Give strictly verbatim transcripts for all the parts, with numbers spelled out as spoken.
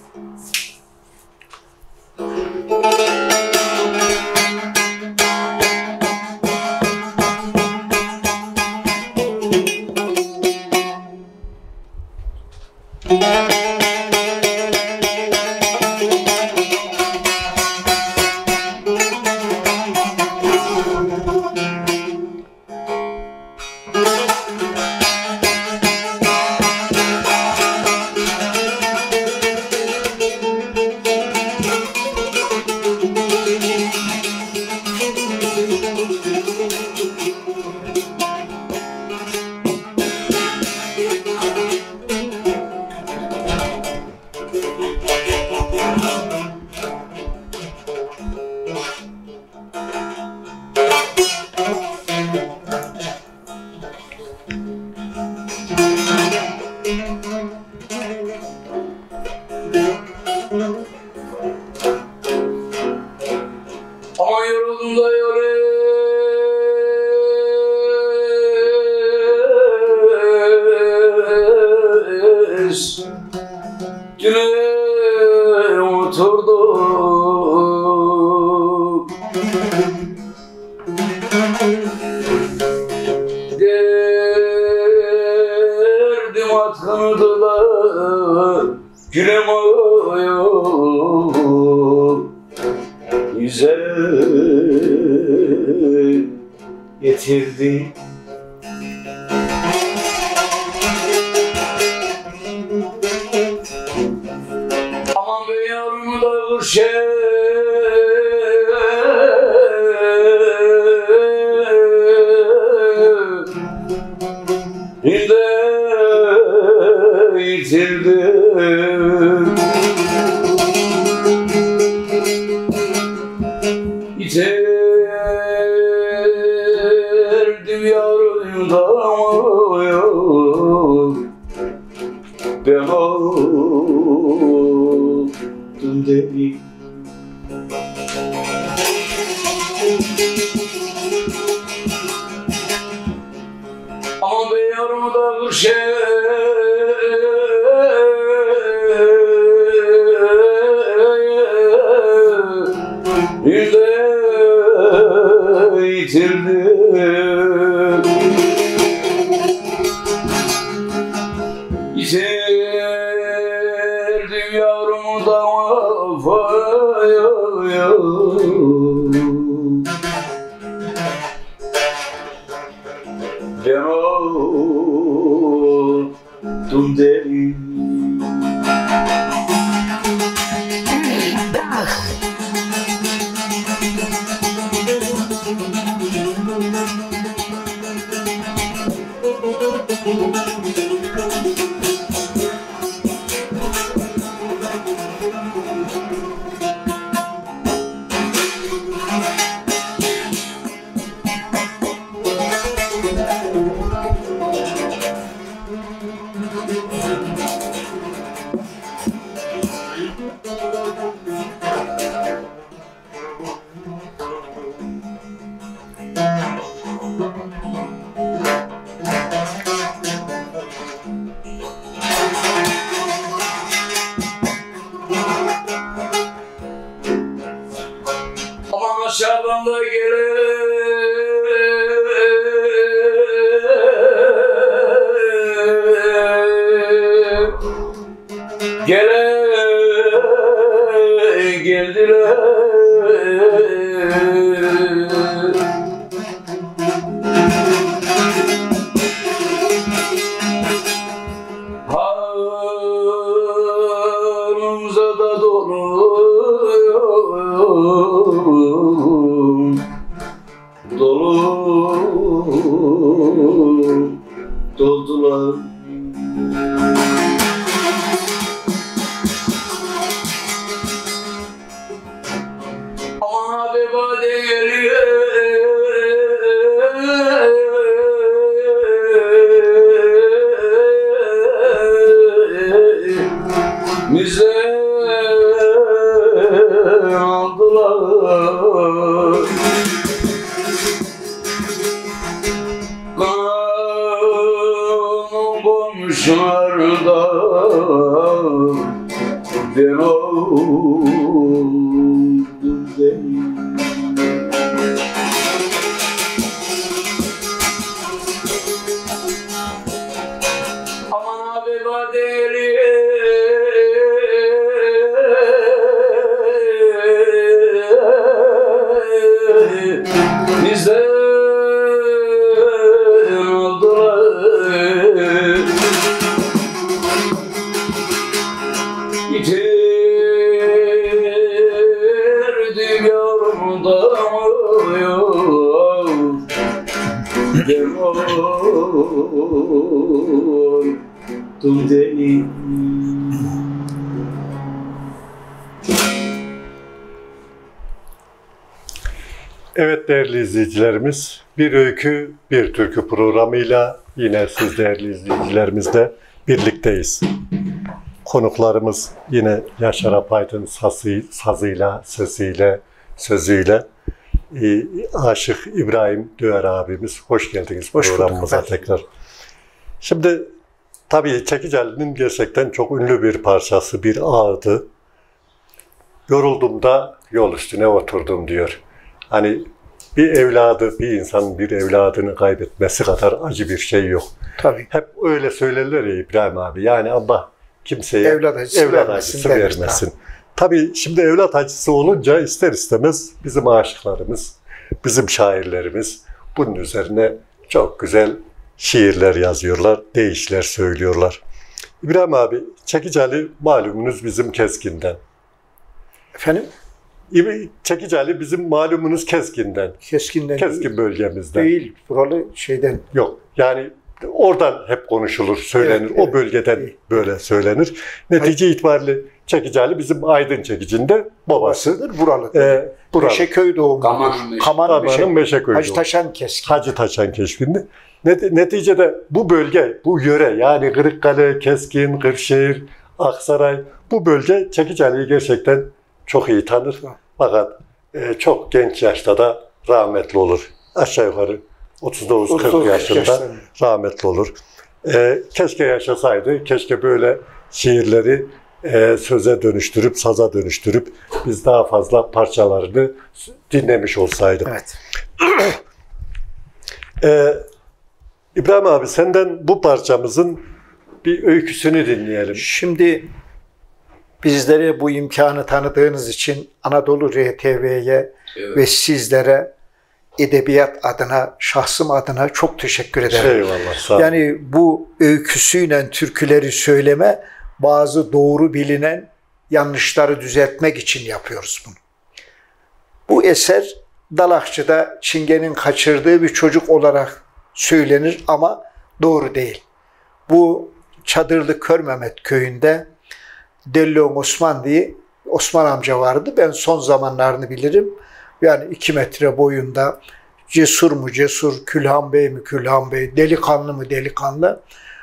Aman yoruldum da yores yine oturdum derdim atkındılar gülüm ağıyor yüze getirdi. Aman be yavrum da kırşe inde yitirdim. Yitirdim yavrum damıyor ben oldum deli. Aman be yavrum da kırşe bir de yitirdim. Yitirdim yavrum da vafaya ben oldum deli. Aman aşağıdan da gelir gele geldiler. Hanımıza da dolu dolu doldular. Aman abi bade geliyor bize aldılar. Kanım komşularda ben oldum deli. Aman abi badeli bizden oldular. Yitirdik yavrum damıyor, ben oldum deli. Evet değerli izleyicilerimiz, Bir Öykü Bir Türkü programıyla yine siz değerli izleyicilerimizle birlikteyiz. Konuklarımız yine Yaşar Apaydın sazı, sazıyla, sesiyle, sözüyle. Ee, Aşık İbrahim Düer abimiz, hoş geldiniz Hoş programımıza bulduk. tekrar. Şimdi tabii Çekiceli'nin gerçekten çok ünlü bir parçası, bir ağıdı. Yoruldum da yol üstüne oturdum diyor. Hani bir evladı, bir insanın bir evladını kaybetmesi kadar acı bir şey yok. Tabii. Hep öyle söylerler ya İbrahim abi. Yani Allah kimseye Evlat acısı evlat vermesin acısı denir, vermesin. Tabii şimdi evlat acısı olunca ister istemez bizim aşıklarımız, bizim şairlerimiz bunun üzerine çok güzel şiirler yazıyorlar, deyişler söylüyorlar. İbrahim abi, Çekiceli malumunuz bizim Keskin'den. Efendim? Çekiceli bizim malumunuz Keskin'den. Keskin'den Keskin bölgemizden. değil. Buralı şeyden. Yok. Yani oradan hep konuşulur, söylenir. Evet, o evet. bölgeden Evet. böyle söylenir. Netice itibariyle Çekiceli bizim Aydın Çekici'nde babası. Babasıdır. Buralı. E, buralı. Meşeköy doğumludur. Kamanın Meşe- Kamanın Kamanın Meşe- Meşeköy Hacı doğumlu. Taşan Keskin. Hacı Taşan Keşfi'nde. Net- Neticede bu bölge, bu yöre yani Kırıkkale, Keskin, Kırşehir, Aksaray bu bölge Çekiceli'yi gerçekten çok iyi tanır. Fakat e, çok genç yaşta da rahmetli olur. Aşağı yukarı otuz dokuz kırk otuz dokuz yaşında yaşlarında. rahmetli olur. E, keşke yaşasaydı, keşke böyle şiirleri e, söze dönüştürüp, saza dönüştürüp biz daha fazla parçalarını dinlemiş olsaydık. Evet. Ee, İbrahim abi senden bu parçamızın bir öyküsünü dinleyelim. Şimdi bizlere bu imkanı tanıdığınız için Anadolu R T V'ye Evet. ve sizlere edebiyat adına, şahsım adına çok teşekkür ederim. Eyvallah, sağ ol. Yani bu öyküsüyle türküleri söyleme bazı doğru bilinen yanlışları düzeltmek için yapıyoruz bunu. Bu eser Dalakçı'da Çingene'nin kaçırdığı bir çocuk olarak söylenir ama doğru değil. Bu Çadırlı Körmehmet köyünde Dellon Osman diye Osman amca vardı. Ben son zamanlarını bilirim. Yani iki metre boyunda, cesur mu cesur, Külhan Bey mi Külhan Bey, delikanlı mı delikanlı.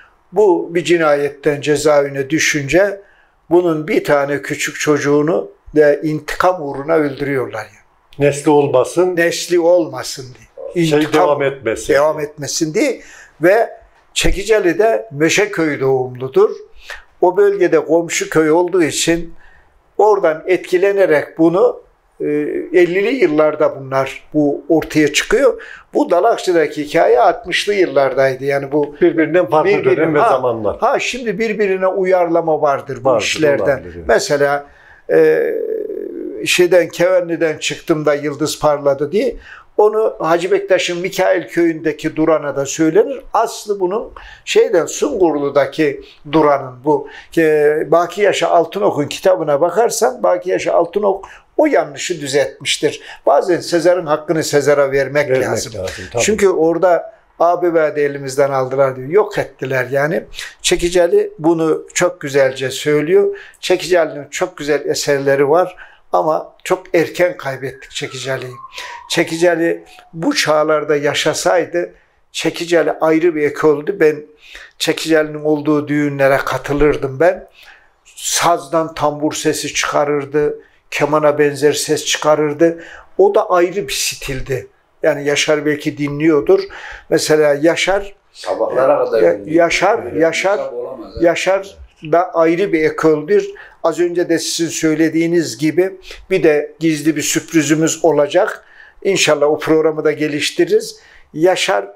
Bu bir cinayetten cezaevine düşünce bunun bir tane küçük çocuğunu de intikam uğruna öldürüyorlar. Yani. Nesli olmasın, Nesli olmasın diye. şey İntikam devam etmesin. devam etmesin diye ve Çekiceli'de Meşeköy doğumludur. O bölgede komşu köy olduğu için oradan etkilenerek bunu e, ellili yıllarda bunlar bu ortaya çıkıyor. Bu Dalakçı'daki hikaye altmışlı yıllardaydı. Yani bu Birbirinden farklı birbirine- dönem ve ha, zamanlar. Ha şimdi birbirine uyarlama vardır bu Vardır, işlerden. olabilir, evet. Mesela e, şeyden Kevenli'den çıktım da yıldız parladı diye onu Hacı Bektaş'ın Mikail köyündeki Duran'a da söylenir. Aslı bunun şeyden Sungurlu'daki Duran'ın bu. E, Baki Yaşa Altınok'un kitabına bakarsan Baki Yaşa Altınok o yanlışı düzeltmiştir. Bazen Sezar'ın hakkını Sezar'a vermek, Vermek lazım. lazım, tabii. Çünkü orada A B B'de elimizden aldılar diyor. Yok ettiler yani. Çekiceli bunu çok güzelce söylüyor. Çekiceli'nin çok güzel eserleri var ama çok erken kaybettik Çekiceli'yi. Çekiceli bu çağlarda yaşasaydı Çekiceli ayrı bir ekoldü. Ben Çekiceli'nin olduğu düğünlere katılırdım ben. Sazdan tambur sesi çıkarırdı. Kemana benzer ses çıkarırdı. O da ayrı bir stildi. Yani Yaşar belki dinliyordur. Mesela Yaşar Sabahlara kadar Ya- dinliyor. Yaşar, Böyle Yaşar, bir kitap olamaz, evet. Yaşar da ayrı bir ekoldür. Az önce de sizin söylediğiniz gibi bir de gizli bir sürprizimiz olacak. İnşallah o programı da geliştiririz. Yaşar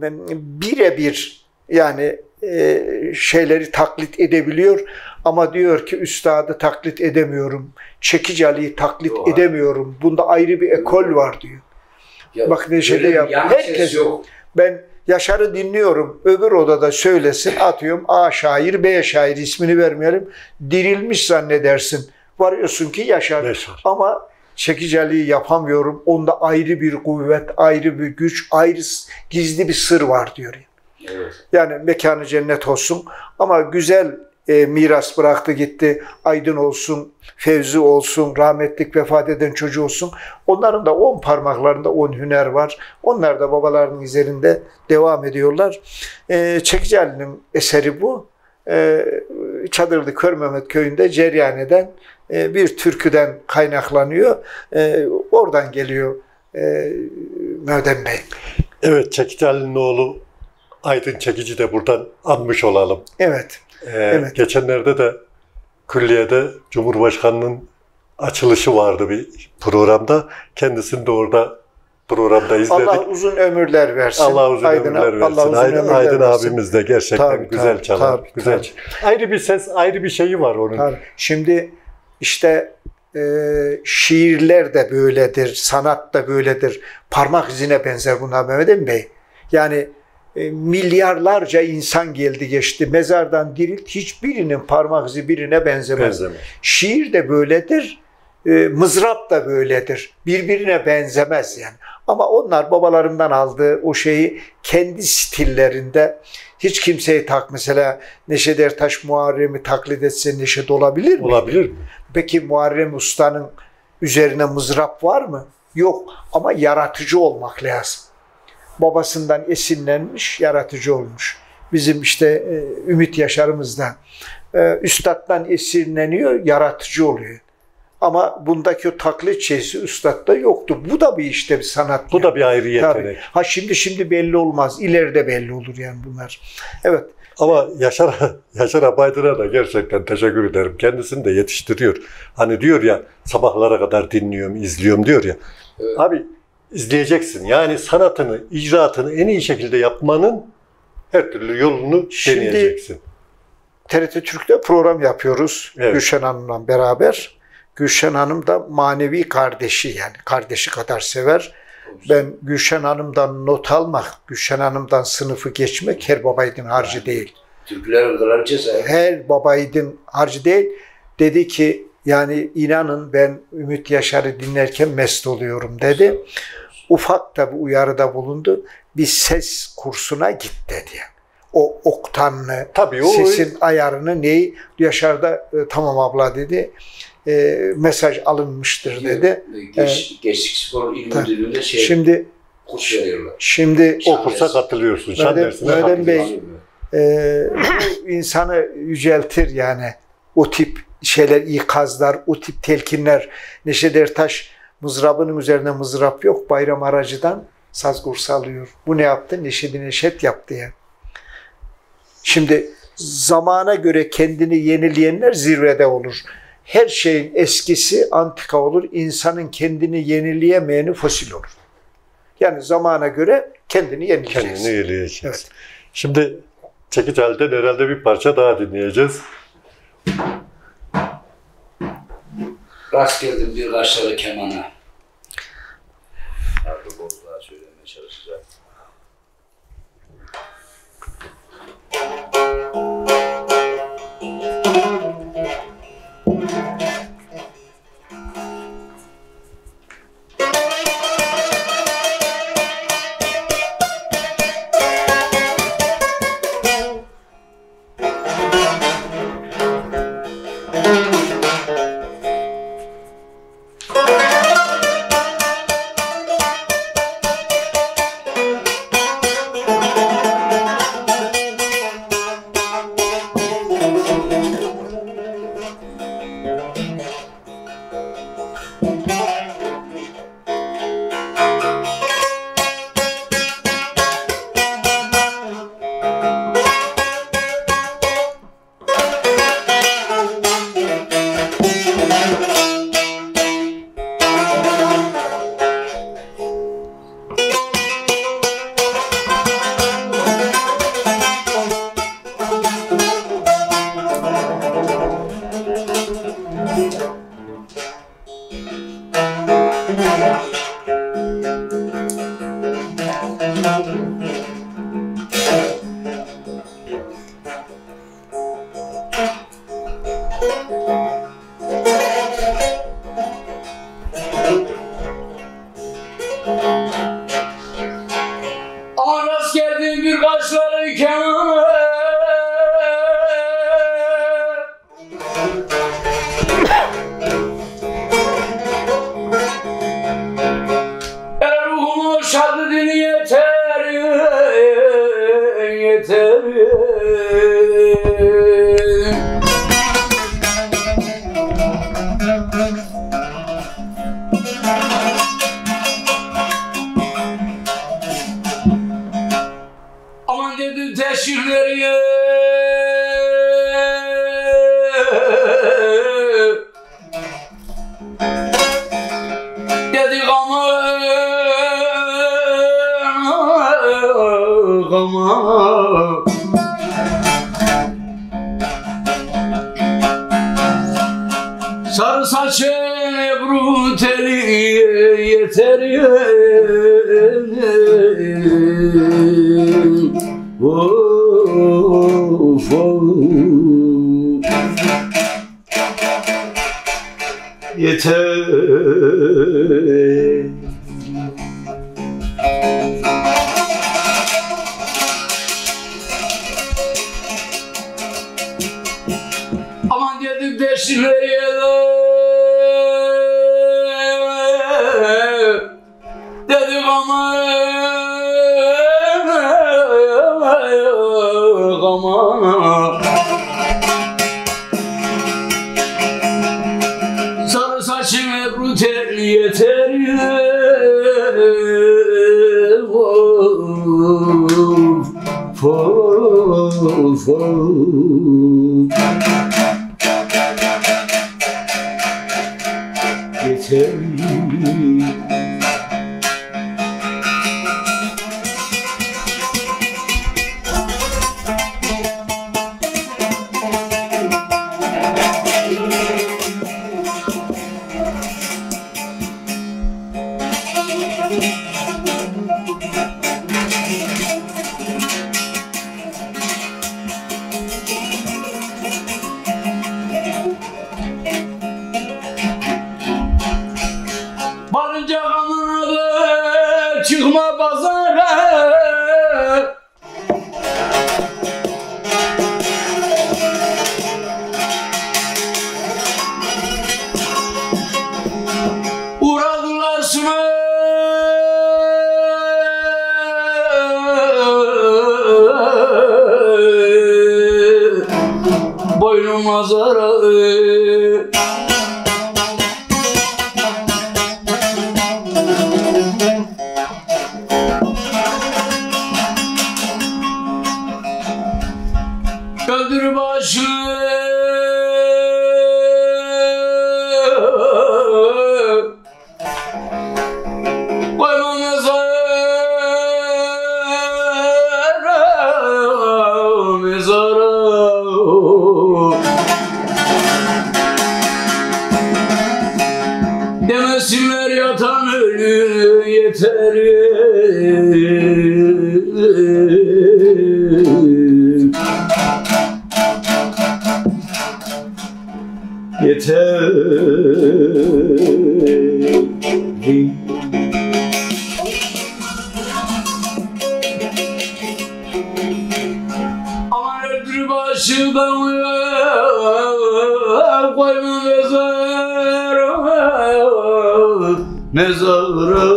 birebir yani e, şeyleri taklit edebiliyor ama diyor ki üstadı taklit edemiyorum. Çekici Ali'yi taklit Yok, edemiyorum. Bunda ayrı bir ekol var diyor. Ya, Bak Neşe'de böyle yap. bir yan Herkes ses yok. ben Yaşar'ı dinliyorum. Öbür odada söylesin. Atıyorum A şair, B şair ismini vermeyelim. Dirilmiş zannedersin. Varıyorsun ki Yaşar. Yaşar. Ama Çekici Ali'yi yapamıyorum. Onda ayrı bir kuvvet, ayrı bir güç, ayrı gizli bir sır var diyor. Evet. Yani mekanı cennet olsun. Ama güzel e, miras bıraktı gitti. Aydın olsun, Fevzi olsun, rahmetlik vefat eden çocuğu olsun. Onların da on parmaklarında on hüner var. Onlar da babalarının izlerinde devam ediyorlar. E, Çekici Ali'nin eseri bu. E, Çadırlı Körmehmet köyünde cereyan eden e, bir türküden kaynaklanıyor. E, oradan geliyor e, Mevdem Bey. Evet, Çekici Ali'nin oğlu Aydın Çekici de buradan anmış olalım. Evet. Ee, Evet. Geçenlerde de külliyede Cumhurbaşkanı'nın açılışı vardı bir programda. Kendisini de orada programda izledik. Allah uzun ömürler versin. Allah uzun Aydın'a- ömürler versin. Allah uzun Aydın, ömürler Aydın versin. abimiz de gerçekten Tabii, güzel tabii, çalar. tabii, güzel. tabii. Ayrı bir ses, ayrı bir şeyi var onun. Tabii. Şimdi işte e, şiirler de böyledir, sanat da böyledir. Parmak izine benzer bunlar Mehmet Emin Bey. Yani e, milyarlarca insan geldi geçti. Mezardan dirilt hiçbirinin parmak izi birine benzemez. Benzemez. Şiir de böyledir. E, mızrap da böyledir. Birbirine benzemez yani. Ama onlar babalarından aldığı o şeyi kendi stillerinde hiç kimseyi tak mesela Neşet Ertaş Muharrem'i taklit etse Neşet olabilir mi? Olabilir mi? Peki Muharrem Usta'nın üzerine mızrap var mı? Yok. Ama yaratıcı olmak lazım. Babasından esinlenmiş, yaratıcı olmuş. Bizim işte e, Ümit Yaşar'ımızdan. E, üstaddan esinleniyor, yaratıcı oluyor. Ama bundaki o taklit şeysi üstadda yoktu. Bu da bir işte bir sanat. Bu yani. da bir ayrı yetenek. Tabii. Ha şimdi şimdi belli olmaz. İleride belli olur yani bunlar. Evet. Ama Yaşar, Yaşar Abaydın'a da gerçekten teşekkür ederim. Kendisini de yetiştiriyor. Hani diyor ya sabahlara kadar dinliyorum, izliyorum diyor ya. Evet. Abi izleyeceksin. Yani sanatını, icraatını en iyi şekilde yapmanın her türlü yolunu Şimdi- deneyeceksin. T R T Türk'te program yapıyoruz. Evet. Gülşen Hanım'la beraber. Gülşen Hanım da manevi kardeşi yani kardeşi kadar sever. Ben Gülşen Hanım'dan not almak, Gülşen Hanım'dan sınıfı geçmek her babaydın harcı değil. Türkülerin kraliçesi. Her babaydın harcı değil. Dedi ki yani inanın ben Ümit Yaşar'ı dinlerken mest oluyorum dedi. Ufak da bir uyarıda bulundu. Bir ses kursuna git dedi. Yani. O oktanlı, Tabii o sesin ayarını neyi Yaşar'da e, tamam abla dedi. E, mesaj alınmıştır dedi. Geç, Gençlik Spor İl Tabii. Müdürlüğü'nde şey Şimdi kurs veriyorlar. şimdi o kursa katılıyorsun. Şan Madem- dersine madem katılıyorsun. Bey- e, bu insanı yüceltir yani. O tip şeyler, ikazlar, o tip telkinler. Neşet Ertaş mızrabının üzerine mızrap yok. Bayram Aracı'dan saz kursu alıyor. Bu ne yaptı? Neşet'i Neşet yaptı yani. Şimdi zamana göre kendini yenileyenler zirvede olur. Her şeyin eskisi antika olur. İnsanın kendini yenileyemeyeni fosil olur. Yani zamana göre kendini yenileyeceksin. Kendini yenileyeceksin. Evet. Şimdi Çekici Ali'den herhalde bir parça daha dinleyeceğiz. Rast geldim bir kaşları kemana. Arda Bozluğa söylemeye çalışacağım. Thank you. Sarı saçın Ebru teli yeter of of yeter. Aman dedim deşileye dedim aman aman sarı saçım Ebru tel yeter of of of yeter. Varınca kanına da çıkma pazara uğradılar şuna boynum azara öldür başı koyma mezara mezara demesinler yatan ölü yeter yeter. Aman öldür başımdan koyma mezara mezara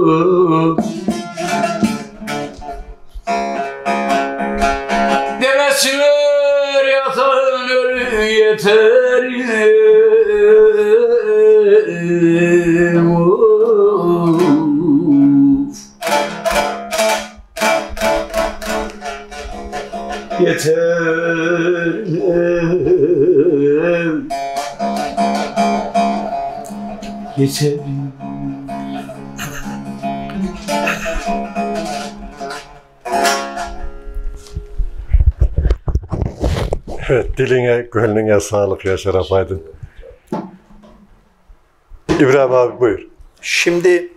demesinler yatan ölü yeter yeter yeter. Evet, diline, gönlüne sağlık ya Şeref Aydın. İbrahim abi buyur. Şimdi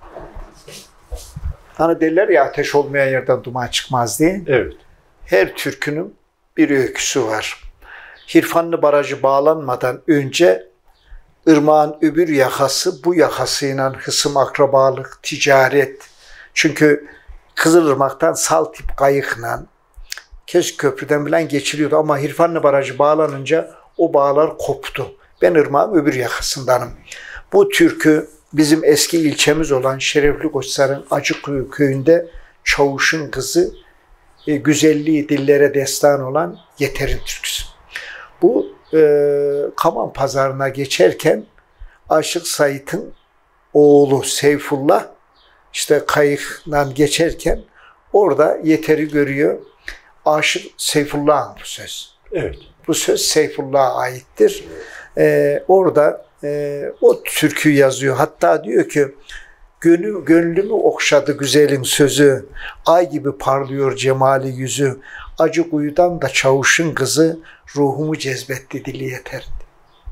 hani derler ya ateş olmayan yerden duman çıkmaz diye. Evet. Her türkünün bir öyküsü var. Hirfanlı Barajı bağlanmadan önce ırmağın öbür yakası bu yakasıyla hısım akrabalık, ticaret. Çünkü Kızılırmak'tan Saltip kayıkla Keşköprü'den bilen geçiliyordu ama Hirfanlı Barajı bağlanınca o bağlar koptu. Ben ırmağın öbür yakasındanım. Bu türkü bizim eski ilçemiz olan Şerefli Koçlar'ın Acıkuyu köyünde Çavuş'un kızı e, güzelliği dillere destan olan Yeter'in türküsü. Bu e, Kaman Pazarı'na geçerken Aşık Sait'in oğlu Seyfullah işte kayıkla geçerken orada Yeter'i görüyor. Aşık Seyfullah'ın bu söz. Evet. Bu söz Seyfullah'a aittir. Ee, orada e, o türkü yazıyor. Hatta diyor ki Gönlüm, gönlümü okşadı güzelin sözü, ay gibi parlıyor cemali yüzü, acı kuyudan da çavuşun kızı, ruhumu cezbetti dili yeter.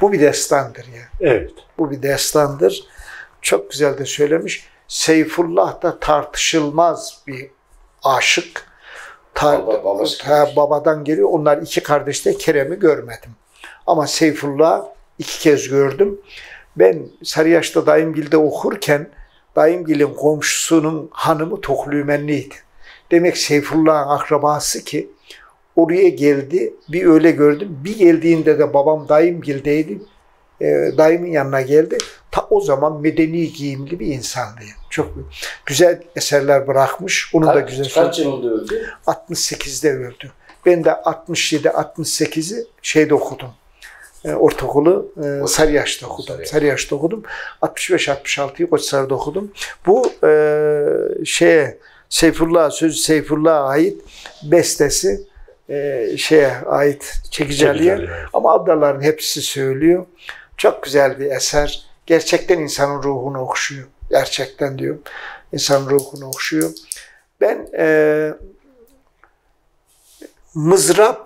Bu bir destandır ya. Evet. Bu bir destandır. Çok güzel de söylemiş. Seyfullah da tartışılmaz bir aşık. Ta, Baba, babası ta, babadan geliyor. Onlar iki kardeş de Kerem'i görmedim. Ama Seyfullah iki kez gördüm. Ben Sarıyaş'ta Dayımgil'de okurken Dayımgil'in komşusunun hanımı Toklümenliydi. Demek Seyfullah'ın akrabası ki oraya geldi. Bir öyle gördüm. Bir geldiğinde de babam Dayımgil'deydi. E, dayımın yanına geldi. Ta o zaman medeni giyimli bir insandı. Çok güzel eserler bırakmış. Onu Kaç, da güzel. kaç yılında öldü? altmış sekizde öldü. Ben de altmış yedi altmış sekizi şeyde okudum. E, ortaokulu e, Sarıyaş'ta okudum. Sarıyaş. Sarıyaş'ta okudum. altmış beş altmış altıyı Koçhisar'da okudum. Bu e, şeye Seyfullah, sözü Seyfullah'a ait bestesi e, şeye ait Çekici Ali'ye. Çekici Ali, evet. Ama abdaların hepsi söylüyor. Çok güzel bir eser. Gerçekten insanın ruhunu okşuyor. Gerçekten diyor. İnsanın ruhunu okşuyor. Ben e, mızrap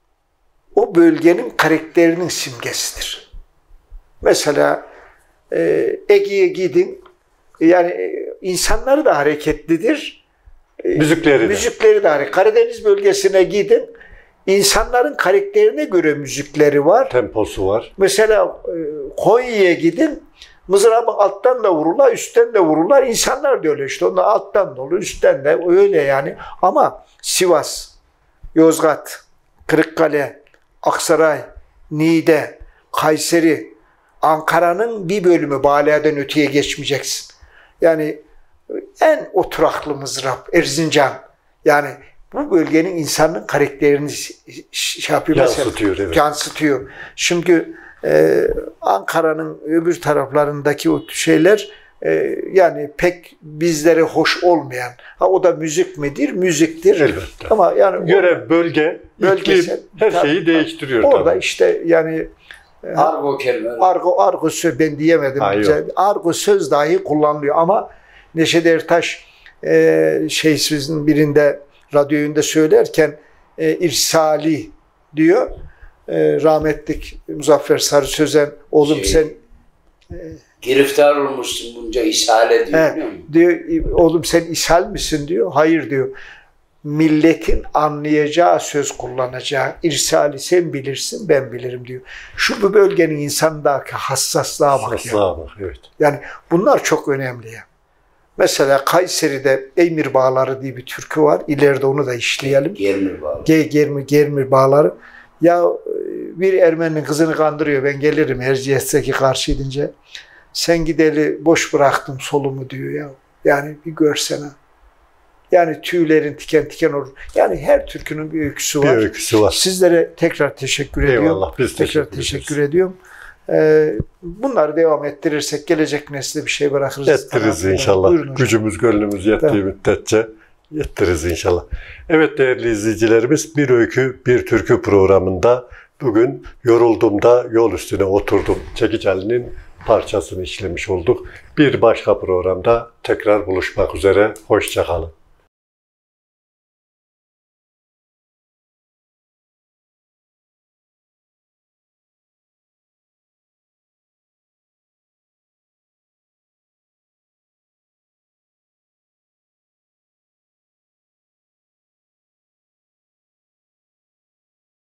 o bölgenin karakterinin simgesidir. Mesela e, Ege'ye gidin. Yani e, insanları da hareketlidir. E, Müzikleri de. Müzikleri de hareketli. Karadeniz bölgesine gidin. İnsanların karakterine göre müzikleri var. Temposu var. Mesela e, Konya'ya gidin. Mızrabı alttan da vururlar, üstten de vururlar. İnsanlar da öyle işte. Onlar alttan da olur, üstten de öyle yani. Ama Sivas, Yozgat, Kırıkkale, Aksaray, Niğde, Kayseri, Ankara'nın bir bölümü Balayadan öteye geçmeyeceksin. Yani en oturaklı mızrap Erzincan. Yani bu bölgenin insanın karakterini şey yapıyor. Yansıtıyor, mesela, evet. Yansıtıyor. Çünkü e, Ankara'nın öbür taraflarındaki o şeyler e, yani pek bizlere hoş olmayan. Ha o da müzik midir? Müziktir. Elbette. Ama yani Görev, bölge, Bölgesel, iklim her tabii, şeyi değiştiriyor. orada tabii. işte yani Argo kelimeler. argo argo söz ben diyemedim. Ha, yok. Argo söz dahi kullanılıyor ama Neşet Ertaş e, şey sözün birinde radyoyunda söylerken e, irsali diyor. E, rahmetlik Muzaffer Sarı Sözen oğlum Şey, sen Giriftar olmuşsun bunca ishale diyor, he, biliyor musun? diyor oğlum sen ishal misin diyor. Hayır diyor. Milletin anlayacağı söz kullanacağı irsali sen bilirsin ben bilirim diyor. Şu bu bölgenin insanındaki hassaslığa bak ya. Hassaslığa bak, evet. Yani bunlar çok önemli ya. Mesela Kayseri'de Eymir Bağları diye bir türkü var. İleride onu da işleyelim. Germir bağlı. Ge Germir, Germir Bağları. Ya bir Ermeninin kızını kandırıyor. Ben gelirim Erciyes'teki karşı gidince. Sen gideli boş bıraktım solumu diyor ya. Yani bir görsene. Yani tüylerin tiken tiken olur. Yani her türkünün bir öyküsü Bir var. öyküsü var. Sizlere tekrar teşekkür ediyorum. Eyvallah, biz tekrar teşekkür teşekkür ederiz. ediyorum. Ee, bunları devam ettirirsek gelecek nesle bir şey bırakırız. Yettiririz inşallah. Buyurun hocam. Gücümüz, gönlümüz yettiği Tamam. müddetçe yettiririz inşallah. Evet değerli izleyicilerimiz, Bir Öykü Bir Türkü programında bugün Yoruldum'da yol üstüne oturdum Çekici Ali'nin parçasını işlemiş olduk. Bir başka programda tekrar buluşmak üzere. Hoşça kalın.